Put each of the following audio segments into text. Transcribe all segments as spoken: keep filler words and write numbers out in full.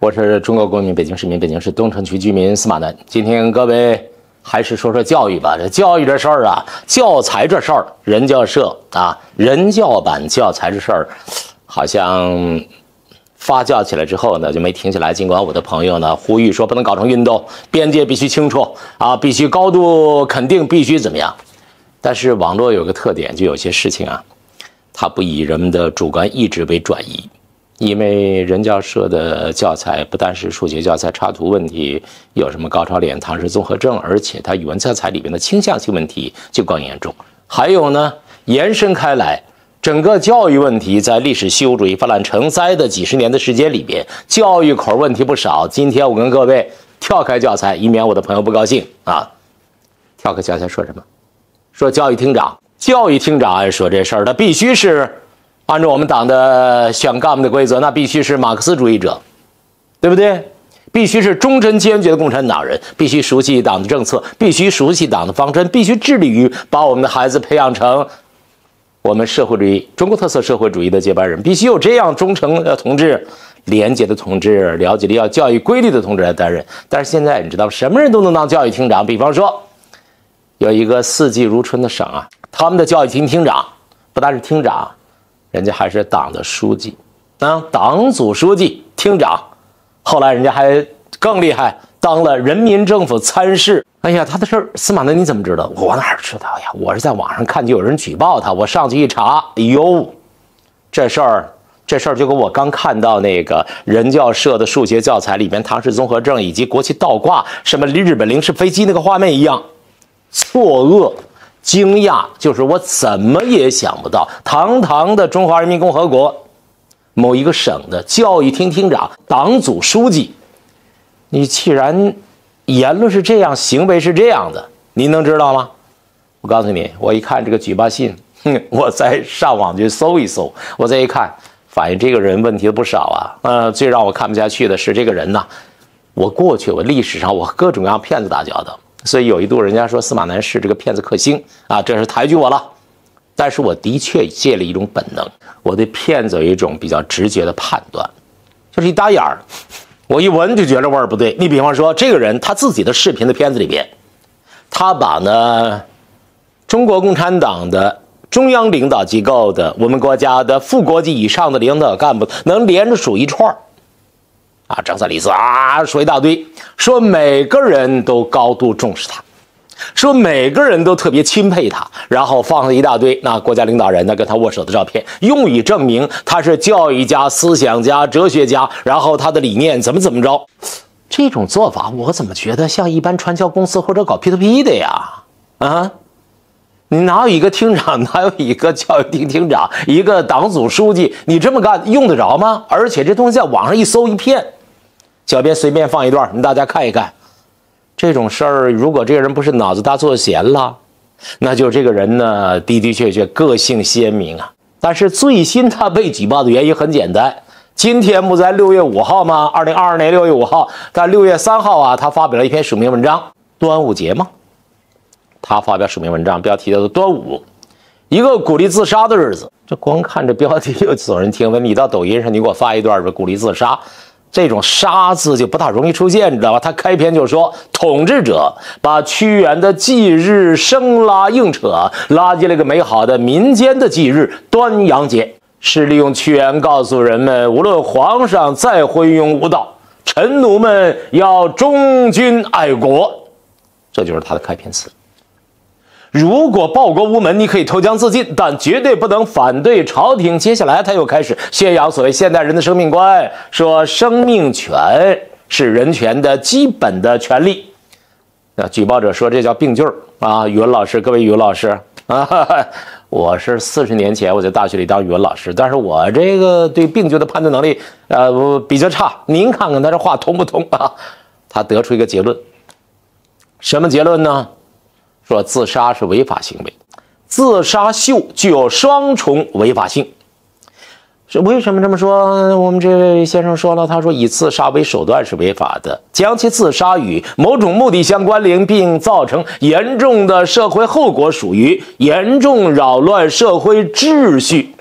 我是中国公民，北京市民，北京市东城区居民司马南。今天各位还是说说教育吧。这教育这事儿啊，教材这事儿，人教社啊，人教版教材这事儿，好像发酵起来之后呢，就没停下来。尽管我的朋友呢呼吁说不能搞成运动，边界必须清楚啊，必须高度肯定，必须怎么样。但是网络有个特点，就有些事情啊，它不以人们的主观意志为转移。因为人教社的教材不但是数学教材插图问题有什么高潮脸、唐氏综合症，而且它语文教材里边的倾向性问题就更严重。还有呢，延伸开来，整个教育问题在历史虚无主义泛滥成灾的几十年的时间里边，教育口问题不少。今天我跟各位跳开教材，以免我的朋友不高兴啊。跳开教材说什么？说教育厅长，教育厅长说这事儿，他必须是按照我们党的选干部的规则，那必须是马克思主义者，对不对？必须是忠贞坚决的共产党人，必须熟悉党的政策，必须熟悉党的方针，必须致力于把我们的孩子培养成我们社会主义、中国特色社会主义的接班人，必须有这样忠诚的同志、廉洁的同志、了解要教育规律的同志来担任。但是现在你知道，什么人都能当教育厅长。比方说，有一个四季如春的省啊，他们的教育厅厅长不但是厅长，人家还是党的书记啊，党组书记、厅长，后来人家还更厉害，当了人民政府参事。哎呀，他的事儿，司马南你怎么知道？我哪知道呀？我是在网上看，就有人举报他，我上去一查，哎呦，这事儿，这事儿就跟我刚看到那个人教社的数学教材里边唐氏综合症以及国旗倒挂，什么日本零式飞机那个画面一样，错愕。惊讶，就是我怎么也想不到，堂堂的中华人民共和国某一个省的教育厅厅长、党组书记，你既然言论是这样，行为是这样的，您能知道吗？我告诉你，我一看这个举报信，哼，我再上网去搜一搜，我再一看，发现这个人问题不少啊。呃，最让我看不下去的是这个人呢，我过去我历史上我和各种各样骗子打交道。所以有一度人家说司马南是这个骗子克星啊，这是抬举我了。但是我的确借了一种本能，我对骗子有一种比较直觉的判断，就是一打眼儿，我一闻就觉得味儿不对。你比方说这个人他自己的视频的片子里边，他把呢中国共产党的中央领导机构的我们国家的副国级以上的领导干部能连着数一串啊，张三李四啊，说一大堆，说每个人都高度重视他，说每个人都特别钦佩他，然后放了一大堆那国家领导人呢跟他握手的照片，用以证明他是教育家、思想家、哲学家，然后他的理念怎么怎么着。这种做法我怎么觉得像一般传销公司或者搞 P to P 的呀？啊，你哪有一个厅长，哪有一个教育厅厅长，一个党组书记，你这么干用得着吗？而且这东西在网上一搜一片，小编随便放一段，你大家看一看。这种事儿，如果这个人不是脑子大作闲了，那就这个人呢的的确确个性鲜明啊。但是最新他被举报的原因很简单，今天不在六月五号吗？二零二二年六月五号，在六月三号啊，他发表了一篇署名文章，端午节嘛。他发表署名文章，标题叫做《端午，一个鼓励自杀的日子》。这光看这标题就总人听闻，你到抖音上你给我发一段鼓励自杀，这种杀字就不大容易出现，你知道吧？他开篇就说，统治者把屈原的忌日生拉硬扯，拉进了一个美好的民间的忌日端阳节，是利用屈原告诉人们，无论皇上再昏庸无道，臣奴们要忠君爱国。这就是他的开篇词。如果报国无门，你可以投江自尽，但绝对不能反对朝廷。接下来他又开始宣扬所谓现代人的生命观，说生命权是人权的基本的权利。那举报者说这叫病句啊，语文老师，各位语文老师啊，我是四十年前我在大学里当语文老师，但是我这个对病句的判断能力呃比较差，您看看他这话通不通啊？他得出一个结论，什么结论呢？说自杀是违法行为，自杀秀具有双重违法性。是为什么这么说？我们这位先生说了，他说以自杀为手段是违法的，将其自杀与某种目的相关联，并造成严重的社会后果，属于严重扰乱社会秩序，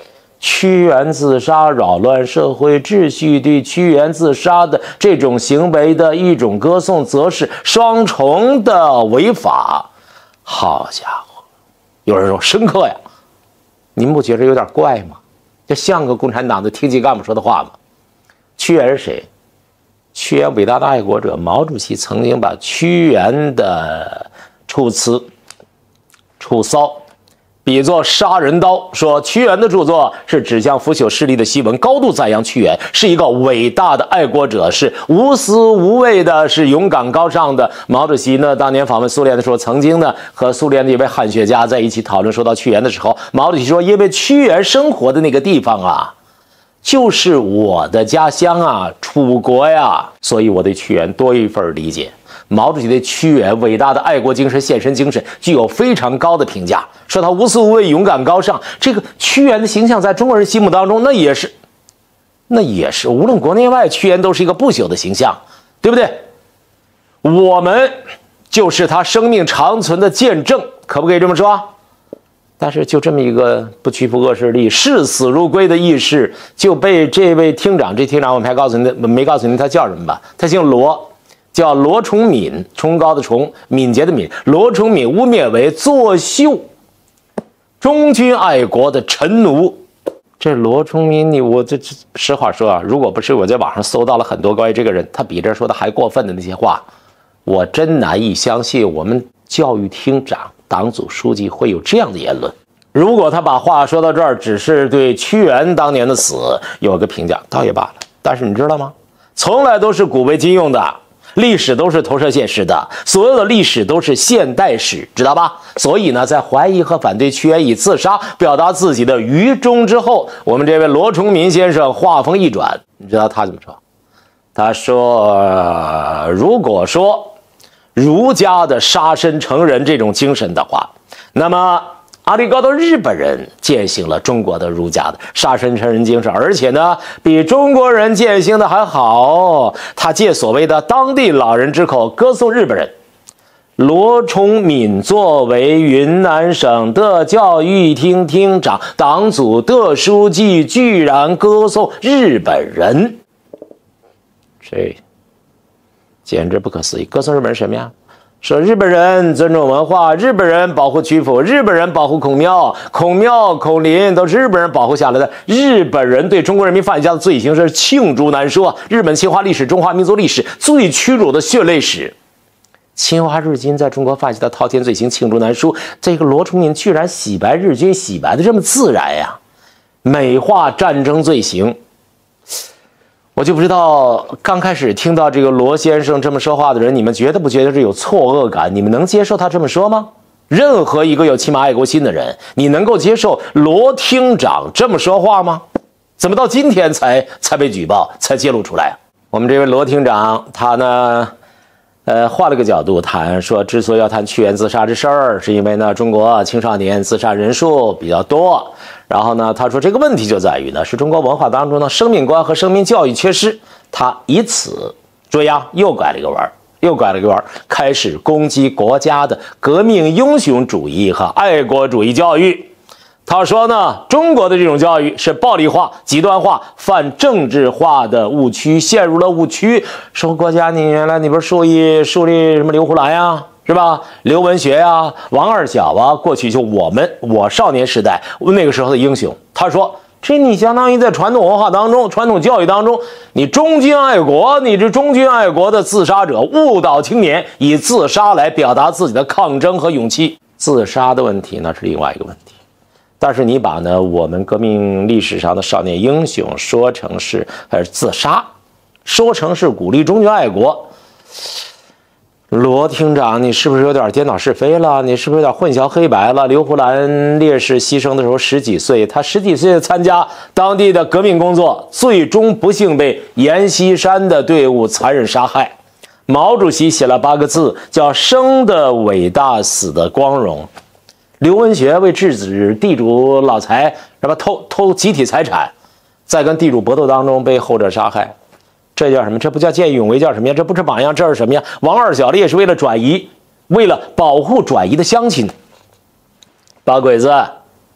屈原自杀扰乱社会秩序，对屈原自杀的这种行为的一种歌颂，则是双重的违法。好家伙，有人说深刻呀，您不觉得有点怪吗？这像个共产党的厅级干部说的话吗？屈原是谁？屈原伟大的爱国者，毛主席曾经把屈原的楚辞、楚骚比作杀人刀，说屈原的著作是指向腐朽势力的檄文，高度赞扬屈原是一个伟大的爱国者，是无私无畏的，是勇敢高尚的。毛主席呢，当年访问苏联的时候，曾经呢和苏联的一位汉学家在一起讨论，说到屈原的时候，毛主席说，因为屈原生活的那个地方啊，就是我的家乡啊，楚国呀，所以我对屈原多一份理解。毛主席对屈原伟大的爱国精神、献身精神具有非常高的评价，说他无私无畏、勇敢高尚。这个屈原的形象在中国人心目当中，那也是，那也是无论国内外，屈原都是一个不朽的形象，对不对？我们就是他生命长存的见证，可不可以这么说？但是就这么一个不屈服恶势力、视死如归的义士，就被这位厅长，这厅长我们还告诉您，没告诉您他叫什么吧？他姓罗。叫罗崇敏，崇高的崇，敏捷的敏，罗崇敏污蔑为作秀、忠君爱国的臣奴。这罗崇敏，你我这这实话说啊，如果不是我在网上搜到了很多关于这个人，他比这说的还过分的那些话，我真难以相信我们教育厅长、党组书记会有这样的言论。如果他把话说到这儿，只是对屈原当年的死有个评价，倒也罢了。但是你知道吗？从来都是古为今用的。历史都是投射现实的，所有的历史都是现代史，知道吧？所以呢，在怀疑和反对屈原以自杀表达自己的愚忠之后，我们这位罗崇敏先生话锋一转，你知道他怎么说？他说、呃、如果说儒家的杀身成仁这种精神的话，那么阿里高多日本人践行了中国的儒家的杀身成仁精神，而且呢，比中国人践行的还好。他借所谓的当地老人之口歌颂日本人。罗崇敏作为云南省的教育厅厅长、党组的书记，居然歌颂日本人，这简直不可思议！歌颂日本人什么呀？说日本人尊重文化，日本人保护曲阜，日本人保护孔庙，孔庙孔林都是日本人保护下来的。日本人对中国人民犯下的罪行是罄竹难书，日本侵华历史、中华民族历史最屈辱的血泪史。侵华日军在中国犯下的滔天罪行罄竹难书，这个罗崇敏居然洗白日军，洗白的这么自然呀，美化战争罪行。我就不知道刚开始听到这个罗先生这么说话的人，你们觉得不觉得是有错愕感？你们能接受他这么说吗？任何一个有起码爱国心的人，你能够接受罗厅长这么说话吗？怎么到今天才才被举报，才揭露出来？我们这位罗厅长，他呢，呃，换了个角度谈，说之所以要谈屈原自杀这事儿，是因为呢，中国青少年自杀人数比较多。然后呢，他说这个问题就在于呢，是中国文化当中呢，生命观和生命教育缺失。他以此，注意啊，又拐了一个弯，又拐了一个弯，开始攻击国家的革命英雄主义和爱国主义教育。他说呢，中国的这种教育是暴力化、极端化、泛政治化的误区，陷入了误区。说国家，你原来你不是树立树立什么刘胡兰呀？是吧？刘文学呀、啊，王二小啊，过去就我们我少年时代那个时候的英雄。他说，这你相当于在传统文化当中、传统教育当中，你忠君爱国，你这忠君爱国的自杀者，误导青年以自杀来表达自己的抗争和勇气。自杀的问题那是另外一个问题，但是你把呢我们革命历史上的少年英雄说成是呃自杀，说成是鼓励忠君爱国。罗厅长，你是不是有点颠倒是非了？你是不是有点混淆黑白了？刘胡兰烈士牺牲的时候十几岁，他十几岁参加当地的革命工作，最终不幸被阎锡山的队伍残忍杀害。毛主席写了八个字，叫生的伟大，死的光荣。刘文学为制止地主老财是吧偷偷集体财产，在跟地主搏斗当中被后者杀害。这叫什么？这不叫见义勇为，叫什么呀？这不是榜样，这是什么呀？王二小烈是为了转移，为了保护转移的乡亲，把鬼子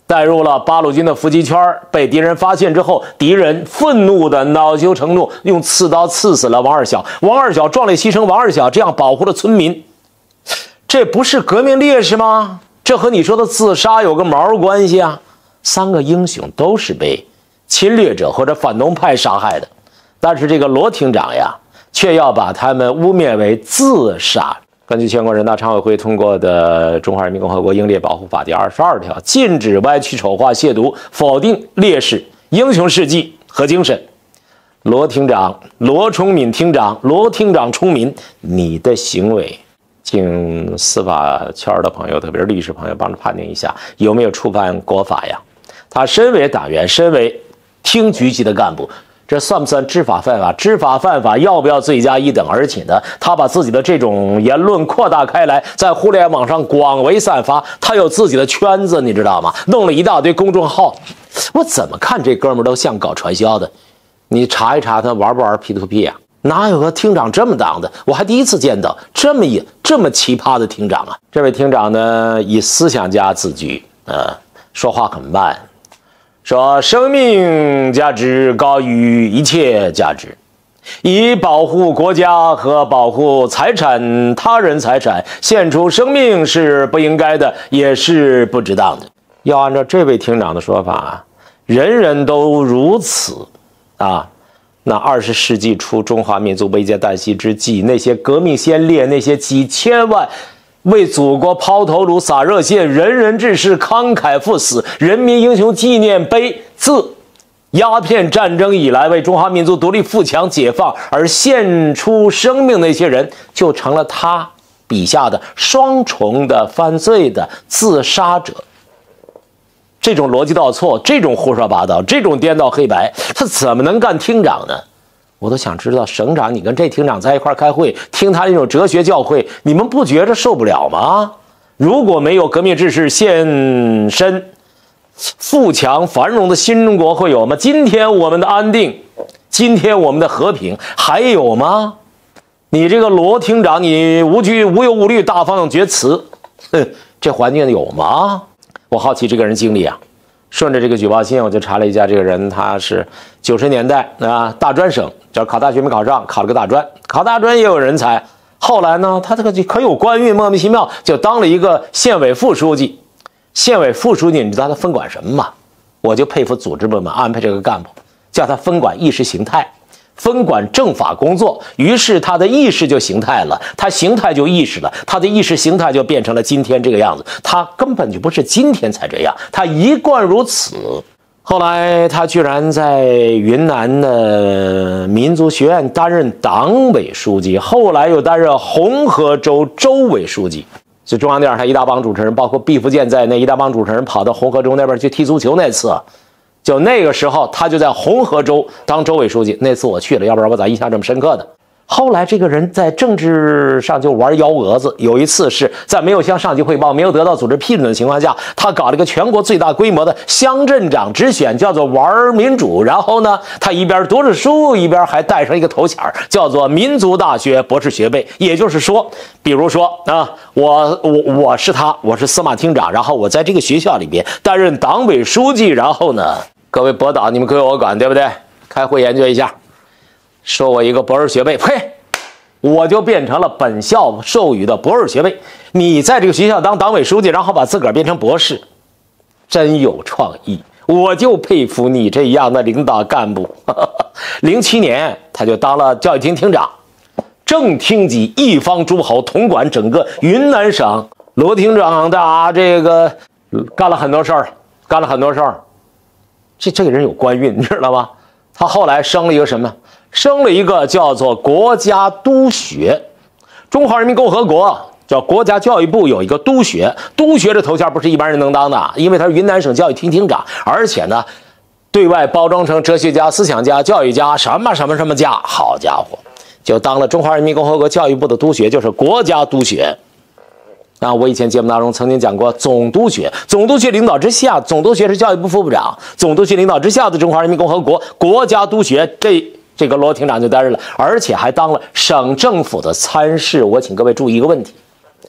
带入了八路军的伏击圈，被敌人发现之后，敌人愤怒的恼羞成怒，用刺刀刺死了王二小。王二小壮烈牺牲，王二小这样保护了村民，这不是革命烈士吗？这和你说的自杀有个毛关系啊！三个英雄都是被侵略者或者反动派杀害的，但是这个罗厅长呀，却要把他们污蔑为自杀。根据全国人大常委会通过的《中华人民共和国英烈保护法》第二十二条，禁止歪曲、丑化、亵渎、否定烈士英雄事迹和精神。罗厅长、罗崇敏厅长、罗厅长崇敏，你的行为，请司法圈的朋友，特别是律师朋友，帮着判定一下，有没有触犯国法呀？他身为党员，身为厅局级的干部，这算不算知法犯法？知法犯法，要不要罪加一等？而且呢，他把自己的这种言论扩大开来，在互联网上广为散发，他有自己的圈子，你知道吗？弄了一大堆公众号，我怎么看这哥们儿都像搞传销的。你查一查他玩不玩 P to P 啊？哪有个厅长这么当的？我还第一次见到这么一这么奇葩的厅长啊！这位厅长呢，以思想家自居，呃，说话很慢。说生命价值高于一切价值，以保护国家和保护财产、他人财产献出生命是不应该的，也是不值当的。要按照这位厅长的说法，人人都如此啊。那二十世纪初中华民族危阶旦夕之际，那些革命先烈，那些几千万为祖国抛头颅洒热血，仁人志士慷慨赴死，人民英雄纪念碑自鸦片战争以来为中华民族独立富强解放而献出生命的那些人，就成了他笔下的双重的犯罪的自杀者。这种逻辑倒错，这种胡说八道，这种颠倒黑白，他怎么能干厅长呢？我都想知道，省长你跟这厅长在一块开会，听他那种哲学教诲，你们不觉着受不了吗？如果没有革命志士献身，富强繁荣的新中国会有吗？今天我们的安定，今天我们的和平还有吗？你这个罗厅长，你无惧无忧无虑，大放厥词，哼，这环境有吗？我好奇这个人经历啊。顺着这个举报信，我就查了一下，这个人他是九十年代啊，大专生，叫考大学没考上，考了个大专，考大专也有人才。后来呢，他这个可有官运，莫名其妙就当了一个县委副书记。县委副书记，你知道他分管什么吗？我就佩服组织部门安排这个干部，叫他分管意识形态，分管政法工作。于是他的意识就形态了，他形态就意识了，他的意识形态就变成了今天这个样子。他根本就不是今天才这样，他一贯如此。后来他居然在云南的民族学院担任党委书记，后来又担任红河州州委书记。就中央电视台一大帮主持人，包括毕福剑在内，一大帮主持人跑到红河州那边去踢足球那次，就那个时候他就在红河州当州委书记。那次我去了，要不然我咋印象这么深刻的？后来这个人在政治上就玩幺蛾子。有一次是在没有向上级汇报、没有得到组织批准的情况下，他搞了一个全国最大规模的乡镇长直选，叫做玩民主。然后呢，他一边读着书，一边还带上一个头衔，叫做民族大学博士学位。也就是说，比如说啊，我我我是他，我是司马厅长，然后我在这个学校里边担任党委书记。然后呢，各位博导，你们归我管，对不对？开会研究一下。说我一个博士学位，呸，我就变成了本校授予的博士学位。你在这个学校当党委书记，然后把自个儿变成博士，真有创意，我就佩服你这样的领导干部。零七年他就当了教育厅厅长，正厅级一方诸侯统管整个云南省。罗厅长的这个干了很多事儿，干了很多事儿。这这个人有官运，你知道吗？他后来升了一个什么？升了一个叫做国家督学。中华人民共和国叫国家教育部有一个督学，督学这头衔不是一般人能当的，因为他是云南省教育厅厅长，而且呢，对外包装成哲学家、思想家、教育家，什么什么什么家。好家伙，就当了中华人民共和国教育部的督学，就是国家督学。啊，我以前节目当中曾经讲过总督学，总督学领导之下，总督学是教育部副部长，总督学领导之下的中华人民共和国国家督学，这这个罗厅长就担任了，而且还当了省政府的参事。我请各位注意一个问题，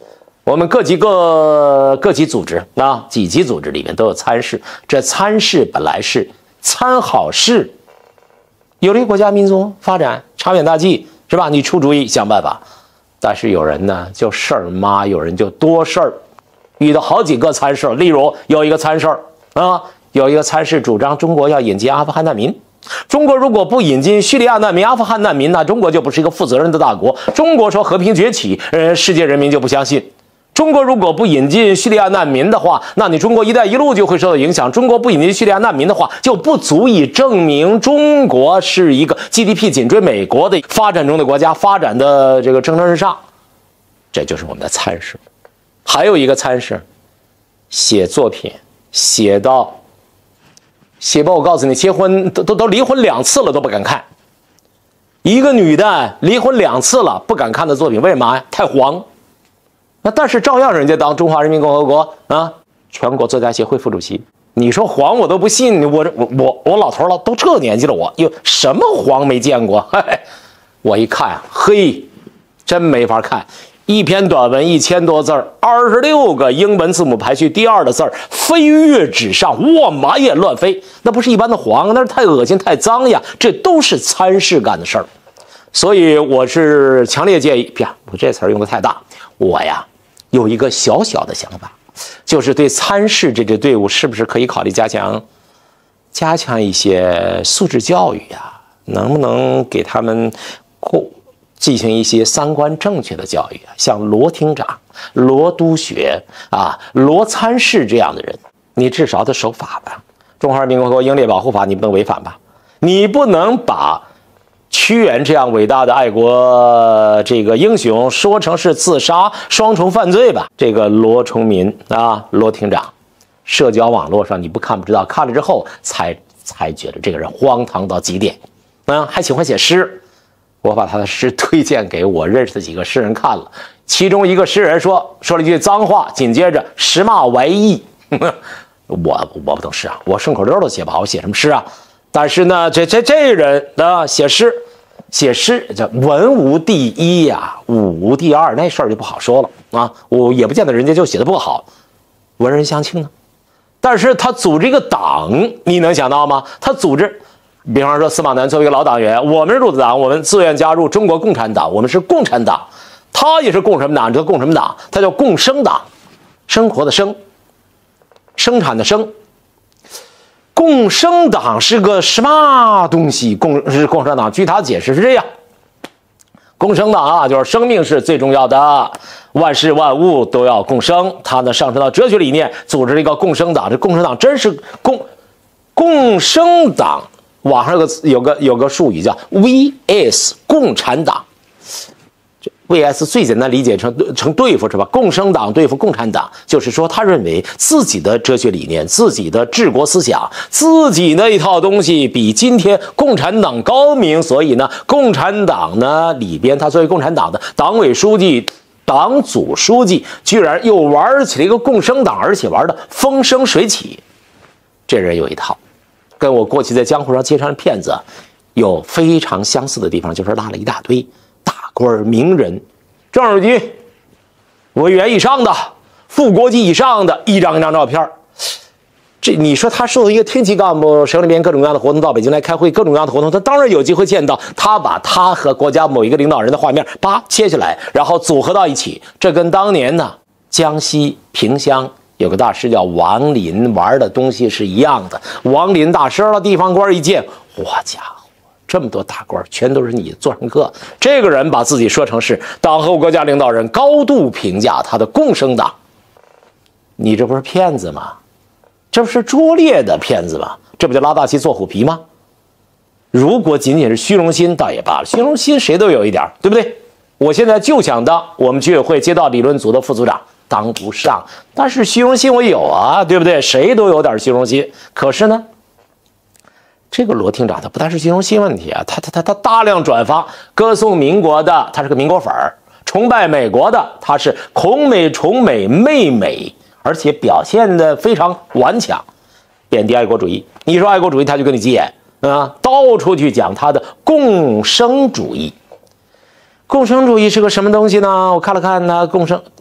我们各级各各级组织啊，几级组织里面都有参事，这参事本来是参好事，有利国家民族发展，长远大计，是吧？你出主意想办法，但是有人呢就事儿妈，有人就多事儿，遇到好几个参事，例如有一个参事啊，有一个参事主张中国要引进阿富汗难民。中国如果不引进叙利亚难民、阿富汗难民，那中国就不是一个负责任的大国。中国说和平崛起，呃，世界人民就不相信。中国如果不引进叙利亚难民的话，那你中国“一带一路”就会受到影响。中国不引进叙利亚难民的话，就不足以证明中国是一个 G D P 紧追美国的发展中的国家，发展的这个蒸蒸日上。这就是我们的参事。还有一个参事，写作品写到。写吧，我告诉你，结婚都都都离婚两次了都不敢看。一个女的离婚两次了不敢看的作品，为什么呀？太黄。那但是照样人家当中华人民共和国啊全国作家协会副主席。你说黄我都不信，我我我我老头了，都这年纪了，我有什么黄没见过？嘿嘿，我一看，嘿，真没法看。一篇短文一千多字儿，二十六个英文字母排序第二的字儿飞跃纸上，哇，满眼乱飞，那不是一般的黄，那是太恶心太脏呀！这都是参事干的事儿，所以我是强烈建议，呀，我这词儿用的太大，我呀有一个小小的想法，就是对参事这支队伍是不是可以考虑加强，加强一些素质教育呀？能不能给他们过？进行一些三观正确的教育啊，像罗厅长、罗督学啊、罗参事这样的人，你至少得守法吧？中华人民共和国英烈保护法你不能违反吧？你不能把屈原这样伟大的爱国这个英雄说成是自杀双重犯罪吧？这个罗崇民啊，罗厅长，社交网络上你不看不知道，看了之后才才觉得这个人荒唐到极点，啊，还喜欢写诗。我把他的诗推荐给我认识的几个诗人看了，其中一个诗人说说了一句脏话，紧接着实骂为义。我我不懂诗啊，我顺口溜都写不好，我写什么诗啊？但是呢，这这这人啊，写诗写诗叫文无第一呀、啊，武无第二，那事儿就不好说了啊。我也不见得人家就写的不好，文人相轻呢。但是他组织一个党，你能想到吗？他组织。比方说司马南作为一个老党员，我们入的党，我们自愿加入中国共产党，我们是共产党，他也是共什么党？这个共什么党？他叫共生党，生活的生，生产的生。共生党是个什么东西？共是共产党，据他解释是这样：共生党啊，就是生命是最重要的，万事万物都要共生。他呢上升到哲学理念，组织了一个共生党。这共生党真是共共生党。网上有个有个有个术语叫 V S 共产党，这 V S 最简单理解成成对付是吧？共生党对付共产党，就是说他认为自己的哲学理念、自己的治国思想、自己那一套东西比今天共产党高明，所以呢，共产党呢里边他作为共产党的党委书记、党组书记，居然又玩起了一个共生党，而且玩的风生水起。这人有一套。跟我过去在江湖上接上的骗子有非常相似的地方，就是拉了一大堆大官名人、正二级、委员以上的、副国级以上的，一张一张照片。这你说他受一个厅级干部省里边各种各样的活动到北京来开会，各种各样的活动，他当然有机会见到。他把他和国家某一个领导人的画面叭切下来，然后组合到一起。这跟当年呢江西萍乡有个大师叫王林玩的东西是一样的。王林大师了，地方官一见，哇家伙，这么多大官全都是你座上客。这个人把自己说成是党和国家领导人，高度评价他的共生党。你这不是骗子吗？这不是拙劣的骗子吗？这不就拉大旗做虎皮吗？如果仅仅是虚荣心倒也罢了，虚荣心谁都有一点，对不对？我现在就想当我们居委会街道理论组的副组长，当不上，但是虚荣心我有啊，对不对？谁都有点虚荣心。可是呢，这个罗厅长他不但是虚荣心问题啊，他他他他大量转发歌颂民国的，他是个民国粉儿；崇拜美国的，他是恐美崇美媚美，而且表现的非常顽强，贬低爱国主义。你说爱国主义，他就跟你急眼啊，到处去讲他的共生主义。共生主义是个什么东西呢？我看了看呢，共生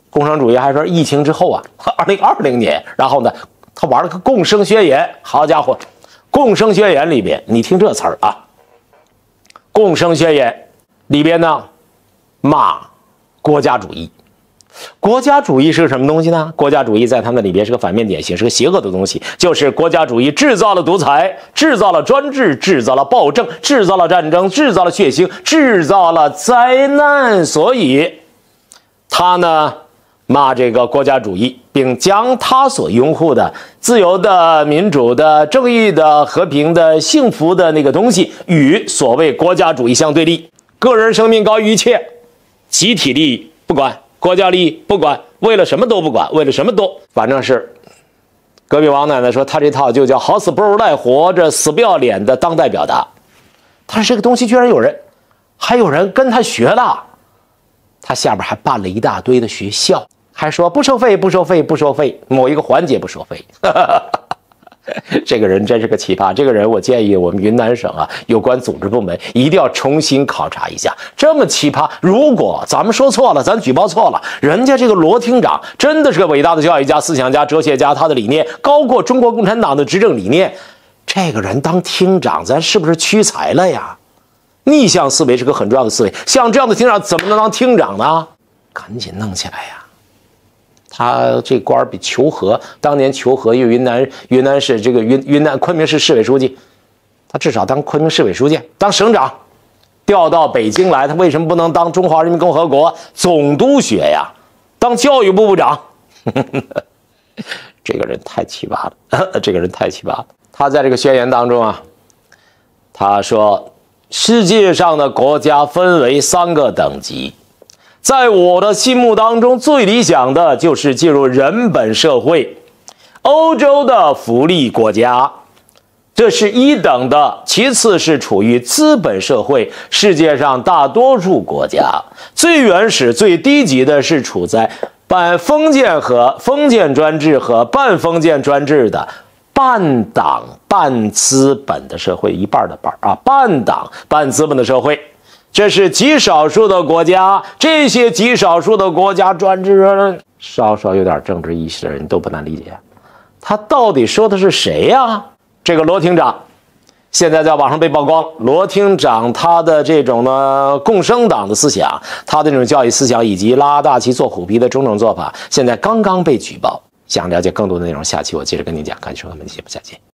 共产主义还说疫情之后啊，二零二零年，然后呢，他玩了个共生宣言。好家伙，共生宣言里边，你听这词儿啊，共生宣言里边呢，骂国家主义。国家主义是个什么东西呢？国家主义在他们里边是个反面典型，是个邪恶的东西。就是国家主义制造了独裁，制造了专制，制造了暴政，制造了战争，制造了血腥，制造了灾难。所以，他呢骂这个国家主义，并将他所拥护的自由的、民主的、正义的、和平的、幸福的那个东西与所谓国家主义相对立。个人生命高于一切，集体利益不管。国家利益不管，为了什么都不管，为了什么都，反正是隔壁王奶奶说，他这套就叫好死不如赖活着，死不要脸的当代表达。但是这个东西居然有人，还有人跟他学了，他下边还办了一大堆的学校，还说不收费，不收费，不收费，某一个环节不收费。这个人真是个奇葩。这个人，我建议我们云南省啊有关组织部门一定要重新考察一下。这么奇葩，如果咱们说错了，咱举报错了，人家这个罗厅长真的是个伟大的教育家、思想家、哲学家，他的理念高过中国共产党的执政理念。这个人当厅长，咱是不是屈才了呀？逆向思维是个很重要的思维，像这样的厅长怎么能当厅长呢？赶紧弄起来呀！他这官比裘和当年裘和因为云南云南市这个云云南昆明市市委书记，他至少当昆明市委书记，当省长，调到北京来，他为什么不能当中华人民共和国总督学呀？当教育部部长？这个人太奇葩了，这个人太奇葩了。他在这个宣言当中啊，他说世界上的国家分为三个等级。在我的心目当中，最理想的就是进入人本社会，欧洲的福利国家，这是一等的；其次是处于资本社会，世界上大多数国家最原始、最低级的是处在半封建和封建专制和半封建专制的半党半资本的社会，一半的半啊，半党半资本的社会。这是极少数的国家，这些极少数的国家专制人，稍稍有点政治意识的人都不难理解，他到底说的是谁呀？这个罗厅长现在在网上被曝光，罗厅长他的这种呢共生党的思想，他的这种教育思想以及拉大旗做虎皮的种种做法，现在刚刚被举报。想了解更多的内容，下期我接着跟您讲。感谢收看本期节目，下期见。